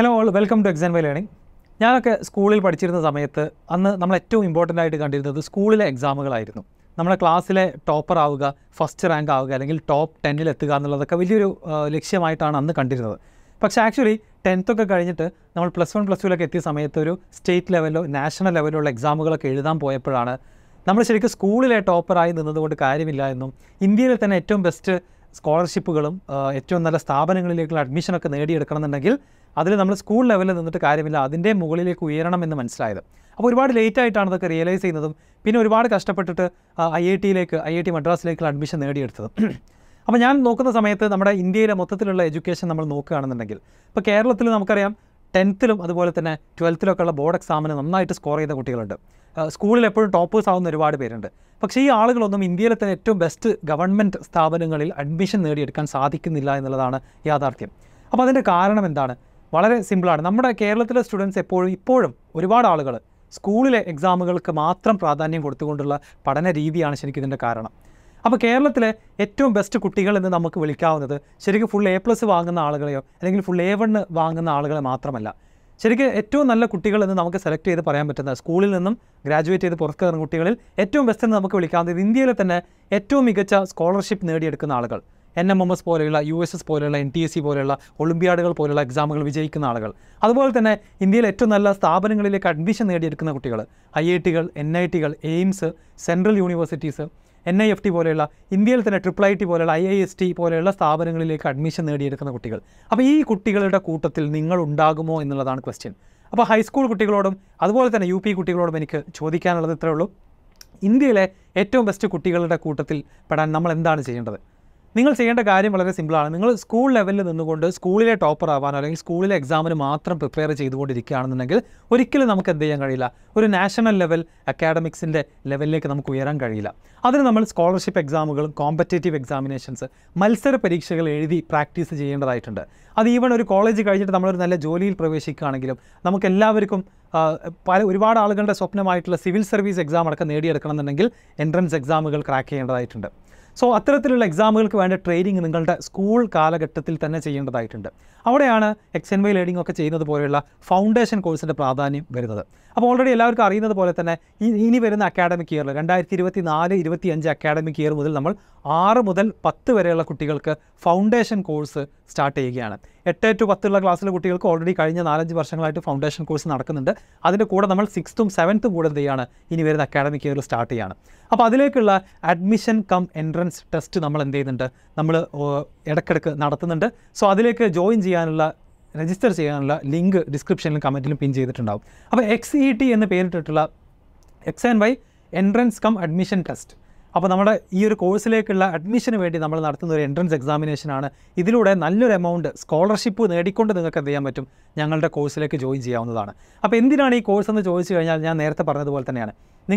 Hello all, welcome to XandY Learning. ഞാനൊക്കെ സ്കൂളിൽ പഠിച്ചിരുന്ന സമയത്ത് അന്ന് നമ്മൾ ഏറ്റവും ഇമ്പോർട്ടൻ്റ് ആയിട്ട് കണ്ടിരുന്നത് സ്കൂളിലെ എക്സാമുകളായിരുന്നു. നമ്മുടെ ക്ലാസ്സിലെ ടോപ്പർ ആവുക, ഫസ്റ്റ് റാങ്ക് ആവുക അല്ലെങ്കിൽ ടോപ്പ് 10-ൽ എത്തുക എന്നുള്ളതൊക്കെ വലിയൊരു ലക്ഷ്യമായിട്ടാണ് അന്ന് കണ്ടിരുന്നത്. പക്ഷേ ആക്ച്വലി 10th ഒക്കെ കഴിഞ്ഞിട്ട് നമ്മൾ +1 +2 എത്തിയ സമയത്ത് ഒരു സ്റ്റേറ്റ് ലെവലിലോ നാഷണൽ ലെവലിലുള്ള എക്സാമുകളൊക്കെ എഴുതാൻ പോയപ്പോഴാണ് നമ്മൾ ശരിക്കും സ്കൂളിലെ ടോപ്പറായി നിന്നതുകൊണ്ട് കാര്യമില്ല എന്നും ഇന്ത്യയിലെ തന്നെ ഏറ്റവും ബെസ്റ്റ് സ്കോളർഷിപ്പുകളും ഏറ്റവും നല്ല സ്ഥാപനങ്ങളിലേക്കുള്ള അഡ്മിഷനൊക്കെ നേടിയെടുക്കണമെന്നുണ്ടെങ്കിൽ അതിൽ നമ്മൾ സ്കൂൾ ലെവലിൽ നിന്നിട്ട് കാര്യമില്ല, അതിൻ്റെ മുകളിലേക്ക് ഉയരണമെന്ന് മനസ്സിലായത്. അപ്പോൾ ഒരുപാട് ലേറ്റായിട്ടാണ് അതൊക്കെ റിയലൈസ് ചെയ്യുന്നതും പിന്നെ ഒരുപാട് കഷ്ടപ്പെട്ടിട്ട് IIT മദ്രാസിലേക്കുള്ള അഡ്മിഷൻ നേടിയെടുത്തത്. അപ്പോൾ ഞാൻ നോക്കുന്ന സമയത്ത് നമ്മുടെ ഇന്ത്യയിലെ മൊത്തത്തിലുള്ള എഡ്യൂക്കേഷൻ നമ്മൾ നോക്കുകയാണെന്നുണ്ടെങ്കിൽ ഇപ്പോൾ കേരളത്തിൽ നമുക്കറിയാം 10th-ലും അതുപോലെ തന്നെ 12th-ലൊക്കെ ഉള്ള ബോർഡ് എക്സാമിന് നന്നായിട്ട് സ്കോർ ചെയ്ത കുട്ടികളുണ്ട്. സ്കൂളിൽ എപ്പോഴും ടോപ്പേഴ്സ് ആവുന്ന ഒരുപാട് പേരുണ്ട്. പക്ഷേ ഈ ആളുകളൊന്നും ഇന്ത്യയിലെ തന്നെ ഏറ്റവും ബെസ്റ്റ് ഗവൺമെൻറ് സ്ഥാപനങ്ങളിൽ അഡ്മിഷൻ നേടിയെടുക്കാൻ സാധിക്കുന്നില്ല എന്നുള്ളതാണ് യാഥാർത്ഥ്യം. അപ്പോൾ അതിൻ്റെ കാരണം എന്താണ്? വളരെ സിമ്പിളാണ്. നമ്മുടെ കേരളത്തിലെ സ്റ്റുഡൻസ് ഇപ്പോഴും ഒരുപാട് ആളുകൾ സ്കൂളിലെ എക്സാമുകൾക്ക് മാത്രം പ്രാധാന്യം കൊടുത്തുകൊണ്ടുള്ള പഠന രീതിയാണ് ശരിക്കും ഇതിൻ്റെ കാരണം. അപ്പോൾ കേരളത്തിലെ ഏറ്റവും ബെസ്റ്റ് കുട്ടികൾ എന്ന് നമുക്ക് വിളിക്കാവുന്നത് ശരിക്കും ഫുൾ A+ വാങ്ങുന്ന ആളുകളെയോ അല്ലെങ്കിൽ ഫുൾ A1 വാങ്ങുന്ന ആളുകളെ മാത്രമല്ല. ശരിക്കും ഏറ്റവും നല്ല കുട്ടികൾ എന്ന് നമുക്ക് സെലക്ട് ചെയ്ത് പറയാൻ പറ്റുന്ന സ്കൂളിൽ നിന്നും ഗ്രാജുവേറ്റ് ചെയ്ത് പുറത്ത് കയറുന്ന കുട്ടികളിൽ ഏറ്റവും ബെസ്റ്റ് എന്ന് നമുക്ക് വിളിക്കാവുന്നത് ഇന്ത്യയിലെ തന്നെ ഏറ്റവും മികച്ച സ്കോളർഷിപ്പ് നേടിയെടുക്കുന്ന ആളുകൾ, NMMS പോലെയുള്ള USS പോലെയുള്ള NTSE പോലെയുള്ള ഒളിമ്പ്യാഡുകൾ പോലെയുള്ള എക്സാമുകൾ വിജയിക്കുന്ന ആളുകൾ, അതുപോലെ തന്നെ ഇന്ത്യയിൽ ഏറ്റവും നല്ല സ്ഥാപനങ്ങളിലേക്ക് അഡ്മിഷൻ നേടിയെടുക്കുന്ന കുട്ടികൾ, IITകൾ, NITകൾ, AIIMS, സെൻട്രൽ യൂണിവേഴ്സിറ്റീസ്, NIFT പോലെയുള്ള ഇന്ത്യയിൽ തന്നെ IIIT പോലെയുള്ള IISc പോലെയുള്ള സ്ഥാപനങ്ങളിലേക്ക് അഡ്മിഷൻ നേടിയെടുക്കുന്ന കുട്ടികൾ. അപ്പോൾ ഈ കുട്ടികളുടെ കൂട്ടത്തിൽ നിങ്ങൾ ഉണ്ടാകുമോ എന്നുള്ളതാണ് ക്വസ്റ്റ്യൻ. അപ്പോൾ ഹൈസ്കൂൾ കുട്ടികളോടും അതുപോലെ തന്നെ UP കുട്ടികളോടും എനിക്ക് ചോദിക്കാനുള്ളത് ഇത്രയേ ഉള്ളൂ. ഇന്ത്യയിലെ ഏറ്റവും ബെസ്റ്റ് കുട്ടികളുടെ കൂട്ടത്തിൽ പെടാൻ നമ്മൾ എന്താണ് ചെയ്യേണ്ടത്? നിങ്ങൾ ചെയ്യേണ്ട കാര്യം വളരെ സിമ്പിളാണ്. നിങ്ങൾ സ്കൂൾ ലെവലിൽ നിന്നുകൊണ്ട് സ്കൂളിലെ ടോപ്പർ ആവാനോ അല്ലെങ്കിൽ സ്കൂളിലെ എക്സാമിന് മാത്രം പ്രിപ്പയർ ചെയ്തുകൊണ്ടിരിക്കുകയാണെന്നുണ്ടെങ്കിൽ ഒരിക്കലും നമുക്ക് എന്ത് ചെയ്യാൻ കഴിയില്ല, ഒരു നാഷണൽ ലെവൽ അക്കാഡമിക്സിൻ്റെ ലെവലിലേക്ക് നമുക്ക് ഉയരാൻ കഴിയില്ല. അതിന് നമ്മൾ സ്കോളർഷിപ്പ് എക്സാമുകളും കോമ്പറ്റേറ്റീവ് എക്സാമിനേഷൻസ്, മത്സര പരീക്ഷകൾ എഴുതി പ്രാക്ടീസ് ചെയ്യേണ്ടതായിട്ടുണ്ട്. അത് ഈവൺ ഒരു കോളേജ് കഴിഞ്ഞിട്ട് നമ്മളൊരു നല്ല ജോലിയിൽ പ്രവേശിക്കുകയാണെങ്കിലും നമുക്കെല്ലാവർക്കും ഒരുപാട് ആളുകളുടെ സ്വപ്നമായിട്ടുള്ള സിവിൽ സർവീസ് എക്സാം അടക്കം നേടിയെടുക്കണം എന്നുണ്ടെങ്കിൽ എൻട്രൻസ് എക്സാമുകൾ ക്രാക്ക് ചെയ്യേണ്ടതായിട്ടുണ്ട്. സോ അത്തരത്തിലുള്ള എക്സാമുകൾക്ക് വേണ്ട ട്രെയിനിങ് നിങ്ങളുടെ സ്കൂൾ കാലഘട്ടത്തിൽ തന്നെ ചെയ്യേണ്ടതായിട്ടുണ്ട്. അവിടെയാണ് XandY ലേണിംഗ് ഒക്കെ ചെയ്യുന്നത് പോലെയുള്ള ഫൗണ്ടേഷൻ കോഴ്സിൻ്റെ പ്രാധാന്യം വരുന്നത്. അപ്പോൾ ഓൾറെഡി എല്ലാവർക്കും അറിയുന്നത് പോലെ തന്നെ ഇനി വരുന്ന അക്കാഡമിക് ഇയറിൽ 2024-25 അക്കാഡമിക് ഇയർ മുതൽ നമ്മൾ 6 മുതൽ 10 വരെയുള്ള കുട്ടികൾക്ക് ഫൗണ്ടേഷൻ കോഴ്സ് സ്റ്റാർട്ട് ചെയ്യുകയാണ്. 8 to 10 ക്ലാസ്സിലെ കുട്ടികൾക്ക് ഓൾറെഡി കഴിഞ്ഞ 4-5 വർഷങ്ങളായിട്ട് ഫൗണ്ടേഷൻ കോഴ്സ് നടക്കുന്നുണ്ട്. അതിൻ്റെ കൂടെ നമ്മൾ 6th-ഉം 7th-ഉം കൂടെ എന്ത് ചെയ്യാണ് ഇനി വരുന്ന അക്കാഡമിക് ഇയറിൽ സ്റ്റാർട്ട് ചെയ്യുകയാണ്. അപ്പോൾ അതിലേക്കുള്ള അഡ്മിഷൻ കം എൻട്രൻസ് ടെസ്റ്റ് നമ്മൾ എന്ത് ചെയ്യുന്നുണ്ട്, നമ്മൾ ഇടയ്ക്കിടയ്ക്ക് നടത്തുന്നുണ്ട്. സോ അതിലേക്ക് ജോയിൻ ചെയ്യാനുള്ള, രജിസ്റ്റർ ചെയ്യാനുള്ള ലിങ്ക് ഡിസ്ക്രിപ്ഷനിലും കമൻറ്റിലും പിൻ ചെയ്തിട്ടുണ്ടാവും. അപ്പോൾ XET എന്ന് പേരിട്ടിട്ടുള്ള XandY entrance cum admission test. അപ്പോൾ നമ്മുടെ ഈ ഒരു കോഴ്സിലേക്കുള്ള അഡ്മിഷന് വേണ്ടി നമ്മൾ നടത്തുന്ന ഒരു എൻട്രൻസ് എക്സാമിനേഷനാണ്. ഇതിലൂടെ നല്ലൊരു എമൗണ്ട് സ്കോളർഷിപ്പ് നേടിക്കൊണ്ട് നിങ്ങൾക്ക് എന്ത് ചെയ്യാൻ പറ്റും, ഞങ്ങളുടെ കോഴ്സിലേക്ക് ജോയിൻ ചെയ്യാവുന്നതാണ്. അപ്പോൾ എന്തിനാണ് ഈ കോഴ്സ് എന്ന് ചോദിച്ചു കഴിഞ്ഞാൽ ഞാൻ നേരത്തെ പറഞ്ഞതുപോലെ തന്നെയാണ്,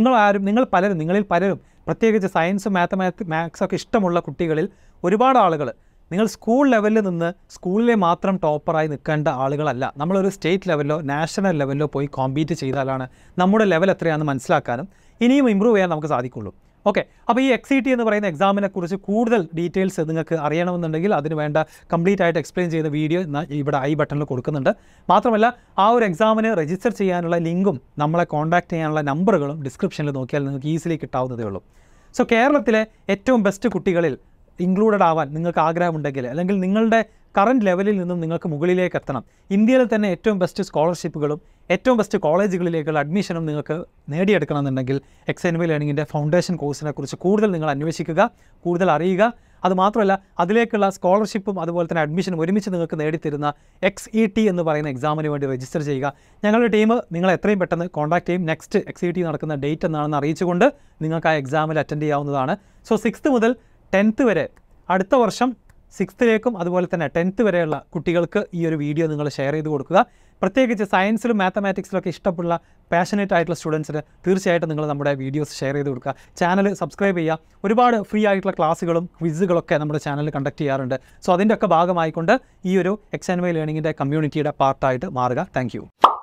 നിങ്ങളിൽ പലരും പ്രത്യേകിച്ച് സയൻസും മാത്സൊക്കെ ഇഷ്ടമുള്ള കുട്ടികളിൽ ഒരുപാട് ആളുകൾ നിങ്ങൾ സ്കൂൾ ലെവലിൽ നിന്ന് സ്കൂളിലെ മാത്രം ടോപ്പറായി നിൽക്കേണ്ട ആളുകളല്ല. നമ്മളൊരു സ്റ്റേറ്റ് ലെവലിലോ നാഷണൽ ലെവലിലോ പോയി കോമ്പീറ്റ് ചെയ്താലാണ് നമ്മുടെ ലെവൽ എത്രയാണെന്ന് മനസ്സിലാക്കാനും ഇനിയും ഇമ്പ്രൂവ് ചെയ്യാൻ നമുക്ക് സാധിക്കുള്ളൂ. ഓക്കെ, അപ്പോൾ ഈ XET എന്ന് പറയുന്ന എക്സാമിനെ കുറിച്ച് കൂടുതൽ ഡീറ്റെയിൽസ് നിങ്ങൾക്ക് അറിയണമെന്നുണ്ടെങ്കിൽ അതിന് വേണ്ട കംപ്ലീറ്റ് ആയിട്ട് എക്സ്പ്ലെയിൻ ചെയ്യുന്ന വീഡിയോ ഇവിടെ ഐ ബട്ടണിൽ കൊടുക്കുന്നുണ്ട്. മാത്രമല്ല ആ ഒരു എക്സാമിന് രജിസ്റ്റർ ചെയ്യാനുള്ള ലിങ്കും നമ്മളെ കോൺടാക്ട് ചെയ്യാനുള്ള നമ്പറുകളും ഡിസ്ക്രിപ്ഷനിൽ നോക്കിയാൽ നിങ്ങൾക്ക് ഈസിലി കിട്ടാവുന്നതേ ഉള്ളൂ. സോ കേരളത്തിലെ ഏറ്റവും ബെസ്റ്റ് കുട്ടികളിൽ ഇൻക്ലൂഡഡ് ആവാൻ നിങ്ങൾക്ക് ആഗ്രഹമുണ്ടെങ്കിൽ അല്ലെങ്കിൽ നിങ്ങളുടെ കറൻറ്റ് ലെവലിൽ നിന്നും നിങ്ങൾക്ക് മുകളിലേക്ക് എത്തണം, ഇന്ത്യയിൽ തന്നെ ഏറ്റവും ബെസ്റ്റ് സ്കോളർഷിപ്പുകളും ഏറ്റവും ബെസ്റ്റ് കോളേജുകളിലേക്കുള്ള അഡ്മിഷനും നിങ്ങൾക്ക് നേടിയെടുക്കണമെന്നുണ്ടെങ്കിൽ XandY ലേണിങ്ങിൻ്റെ ഫൗണ്ടേഷൻ കോഴ്സിനെ കുറിച്ച് കൂടുതൽ നിങ്ങൾ അന്വേഷിക്കുക, കൂടുതൽ അറിയുക. അതുമാത്രമല്ല അതിലേക്കുള്ള സ്കോളർഷിപ്പും അതുപോലെ തന്നെ അഡ്മിഷനും ഒരുമിച്ച് നിങ്ങൾക്ക് നേടിത്തരുന്ന XET എന്ന് പറയുന്ന എക്സാമിന് വേണ്ടി രജിസ്റ്റർ ചെയ്യുക. ഞങ്ങളുടെ ടീം നിങ്ങളെ എത്രയും പെട്ടെന്ന് കോൺടാക്ട് ചെയ്യും. നെക്സ്റ്റ് XET നടക്കുന്ന ഡേറ്റ് എന്നാണെന്ന് അറിയിച്ചുകൊണ്ട് നിങ്ങൾക്ക് ആ എക്സാമിൽ അറ്റൻഡ് ചെയ്യാവുന്നതാണ്. സോ 6th മുതൽ 10th വരെ അടുത്ത വർഷം 6th-ലേക്കും അതുപോലെ തന്നെ 10th വരെയുള്ള കുട്ടികൾക്ക് ഈ ഒരു വീഡിയോ നിങ്ങൾ ഷെയർ ചെയ്ത് കൊടുക്കുക. പ്രത്യേകിച്ച് സയൻസിലും മാത്തമാറ്റിക്സിലൊക്കെ ഇഷ്ടമുള്ള പാഷനേറ്റ് ആയിട്ടുള്ള സ്റ്റുഡൻസിന് തീർച്ചയായിട്ടും നിങ്ങൾ നമ്മുടെ വീഡിയോസ് ഷെയർ ചെയ്ത് കൊടുക്കുക. ചാനൽ സബ്സ്ക്രൈബ് ചെയ്യുക. ഒരുപാട് ഫ്രീ ആയിട്ടുള്ള ക്ലാസ്സുകളും ക്വിസുകളൊക്കെ നമ്മുടെ ചാനലിൽ കണ്ടക്ട് ചെയ്യാറുണ്ട്. സോ അതിൻ്റെയൊക്കെ ഭാഗമായിക്കൊണ്ട് ഈ ഒരു XandY ലേണിങ്ങിൻ്റെ കമ്മ്യൂണിറ്റിയുടെ പാർട്ടായിട്ട് മാറുക. താങ്ക്